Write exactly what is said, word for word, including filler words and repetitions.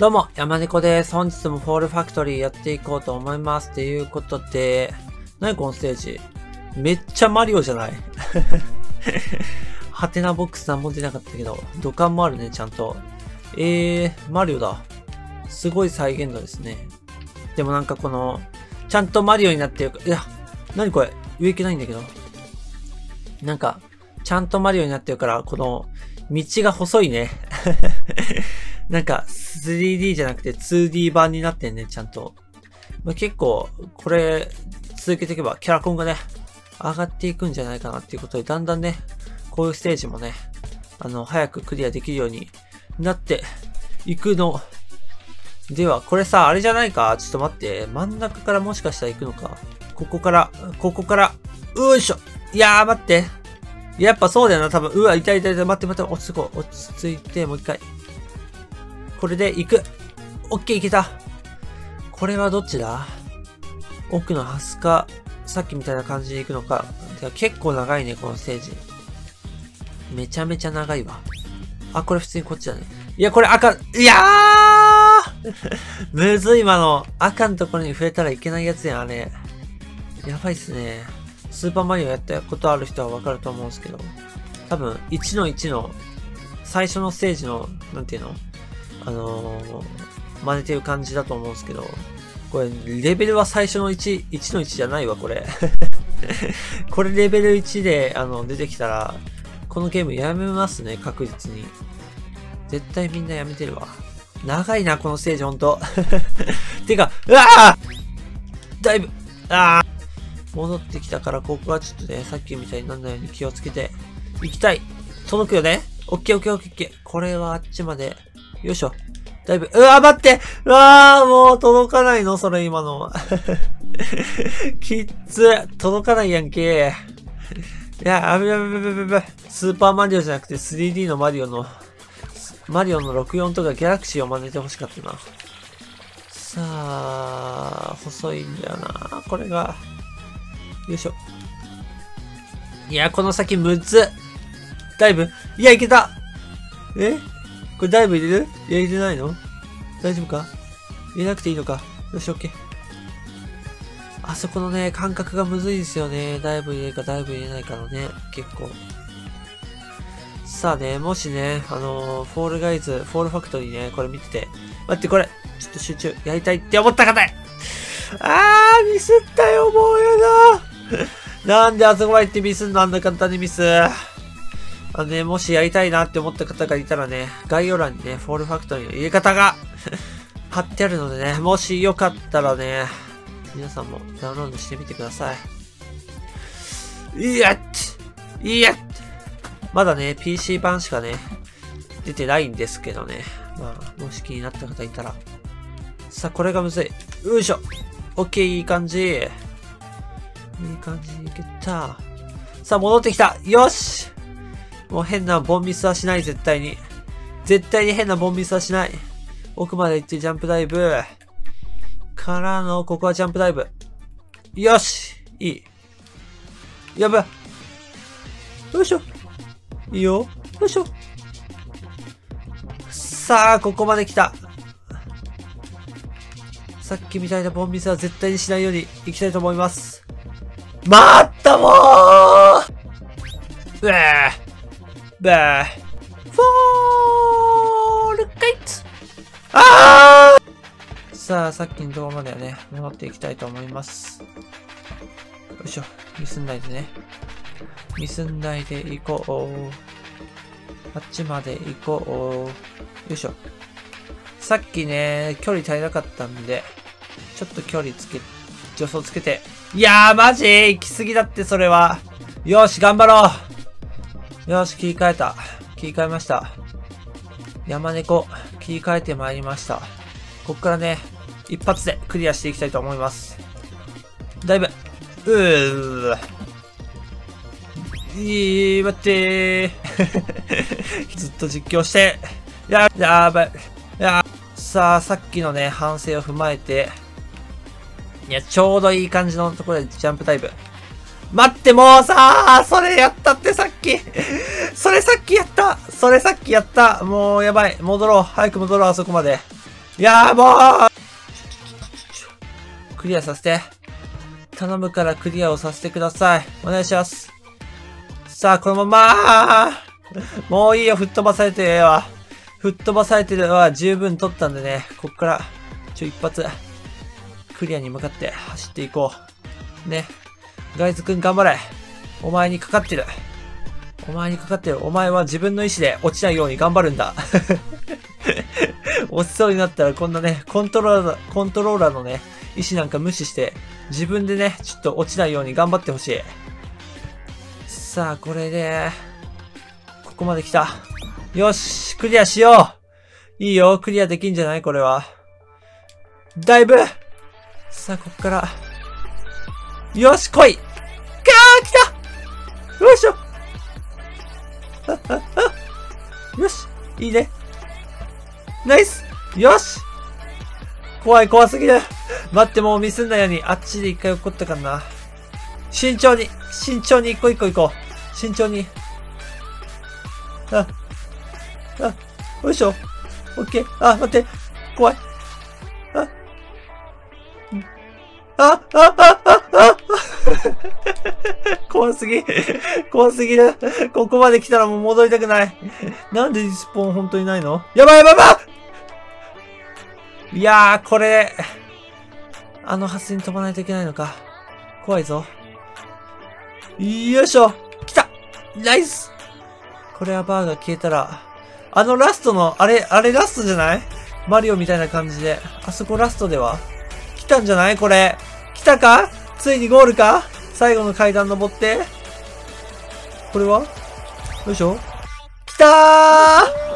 どうも、山猫です。本日もフォールファクトリーやっていこうと思います。ということで、何このステージめっちゃマリオじゃないハテナボックスなんも出なかったけど、土管もあるね、ちゃんと。えー、マリオだ。すごい再現度ですね。でもなんかこの、ちゃんとマリオになってるか、いや、何これ上行けないんだけど。なんか、ちゃんとマリオになってるから、この、道が細いね。なんか スリーディー じゃなくて ツーディー 版になってんね、ちゃんと。まあ、結構、これ、続けていけばキャラコンがね、上がっていくんじゃないかなっていうことで、だんだんね、こういうステージもね、あの、早くクリアできるようになっていくの。では、これさ、あれじゃないか？ちょっと待って。真ん中からもしかしたら行くのか。ここから、ここから、よいしょ。いやー、待って。やっぱそうだよな、多分。うわ、痛い痛い痛い。待って待って、落ち着こう。落ち着いて、もう一回。これで行く。オッケー、いけた。これはどっちだ？奥のハスか、さっきみたいな感じで行くのか。てか結構長いね、このステージ。めちゃめちゃ長いわ。あ、これ普通にこっちだね。いや、これ赤、いやーむずい、今の。赤のところに触れたらいけないやつやん、あれ。やばいっすね。スーパーマリオやったことある人はわかると思うんですけど。多分、いちのいちの、最初のステージの、なんていうの？あのー、真似てる感じだと思うんですけど、これ、レベルは最初のいち、いちのいちじゃないわ、これ。これレベルいちで、あの、出てきたら、このゲームやめますね、確実に。絶対みんなやめてるわ。長いな、このステージ、ほんと。てか、うわぁだいぶ、ああ戻ってきたから、ここはちょっとね、さっきみたいになんないように気をつけて、行きたい。届くよね？オッケーオッケーオッケーオッケー。これはあっちまで、よいしょ。だいぶ、うわ、待ってうわー、もう届かないのそれ今の。きっつ。届かないやんけ。いや、あぶやぶやぶやぶやぶ。スーパーマリオじゃなくて スリーディー のマリオの、マリオのろくじゅうよんとかギャラクシーを真似てほしかったな。さあ、細いんだよな。これが。よいしょ。いや、この先むずっ。ダイブ。いや、いけた。えこれダイブ入れる？いや、入れないの？大丈夫か？入れなくていいのか？よし、オッケー。あそこのね、感覚がむずいですよね。ダイブ入れるかダイブ入れないかのね、結構。さあね、もしね、あのー、フォールガイズ、フォールファクトリーね、これ見てて、待って、これ、ちょっと集中、やりたいって思った方へ！あー、ミスったよ、もうやだなんであそこまで行ってミスんの？あんな簡単にミス。あのね、もしやりたいなって思った方がいたらね、概要欄にね、フォールファクトリーの入れ方が貼ってあるのでね、もしよかったらね、皆さんもダウンロードしてみてください。いやっいやっまだね、ピーシー 版しかね、出てないんですけどね。まあ、もし気になった方いたら。さあ、これがむずい。よいしょ。オッケー、いい感じ。いい感じにいけた。さあ、戻ってきた。よし！もう変なボンミスはしない、絶対に。絶対に変なボンミスはしない。奥まで行ってジャンプダイブ。からの、ここはジャンプダイブ。よし！いい。やばい。よいしょ。いいよ。よいしょ。さあ、ここまで来た。さっきみたいなボンミスは絶対にしないように行きたいと思います。待ったもーうえーべー。フォールカイツあーさあ、さっきの動画まではね、戻っていきたいと思います。よいしょ。ミスんないでね。ミスんないで行こう。あっちまで行こう。よいしょ。さっきね、距離足りなかったんで、ちょっと距離つけ、助走つけて。いやー、マジ行き過ぎだって、それは。よし、頑張ろうよし、切り替えた。切り替えました。山猫、切り替えてまいりました。こっからね、一発でクリアしていきたいと思います。だいぶ、うー。いい、待ってー。ずっと実況して。や、やばい。や、さあ、さっきのね、反省を踏まえて、いや、ちょうどいい感じのところでジャンプダイブ。待って、もうさー、それやったってさっき。それさっきやった。それさっきやった。もうやばい。戻ろう。早く戻ろう、あそこまで。 いやーもうクリアさせて。頼むからクリアをさせてください。お願いします。さあ、このままもういいよ、吹っ飛ばされてええわ。吹っ飛ばされてるは十分取ったんでね、こっから、ちょ、一発、クリアに向かって走っていこう。ね。ガイズくん頑張れ。お前にかかってる。お前にかかってる。お前は自分の意志で落ちないように頑張るんだ。落ちそうになったらこんなね、コントローラー、コントローラーのね、意志なんか無視して、自分でね、ちょっと落ちないように頑張ってほしい。さあ、これで、ここまで来た。よし、クリアしよう。いいよ、クリアできんじゃないこれは。だいぶ。さあ、こっから。よし、来い。かー、来た。よいしょ。あ、あ、あ。よし、いいね。ナイス。よし。怖い、怖すぎる。待って、もうミスんないように、あっちで一回起こったかな。慎重に、慎重に一個一個行こう。慎重に。あ、あ、よいしょ。オッケー。あ、待って。怖い。あ、あ、あ、あ、あ、あ、怖すぎ。怖すぎる。ここまで来たらもう戻りたくない。なんでリスポーン本当にないの？やばいやばいやばい！いやー、これ、あのハスに飛ばないといけないのか。怖いぞ。よいしょ。来た！ナイス！これはバーが消えたら、あのラストの、あれ、あれラストじゃない？マリオみたいな感じで。あそこラストでは来たんじゃないこれ。来たか？ついにゴールか？最後の階段登って。これは？よいしょ。来たー！